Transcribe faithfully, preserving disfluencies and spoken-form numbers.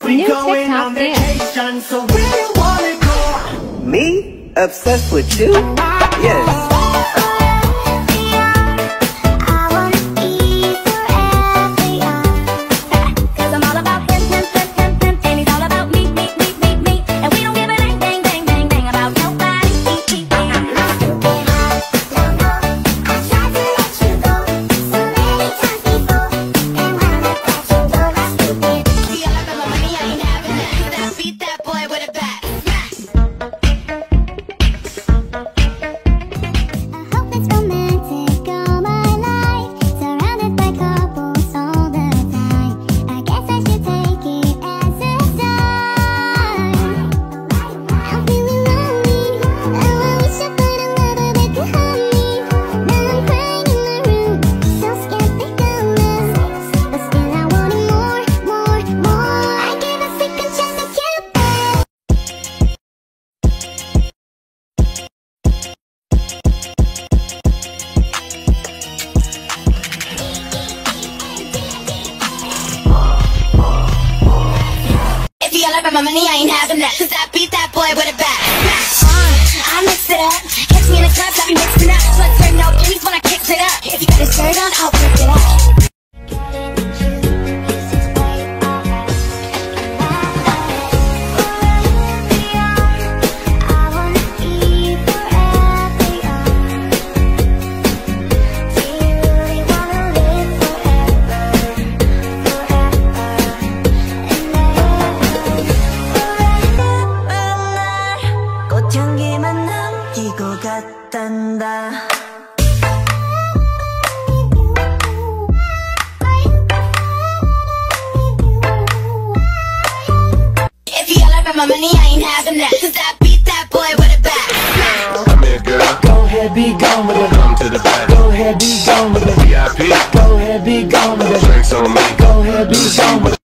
We going on vacation, so where you wanna go? Me? Obsessed with you? Yes. My money, I ain't having that, cause I beat that boy with a bat. Uh, I mix it up, catch me in the club, I be mixing up. Blood turn no please when I kick it up. If you got a shirt on, I'll rip it up. If you yell my money, I ain't having that, cause I beat that boy with a bat. Come here, girl. Go ahead, be gone with it. Come to the back. Go ahead, be gone with it. V I P. Go ahead, be gone with it. Drinks on me.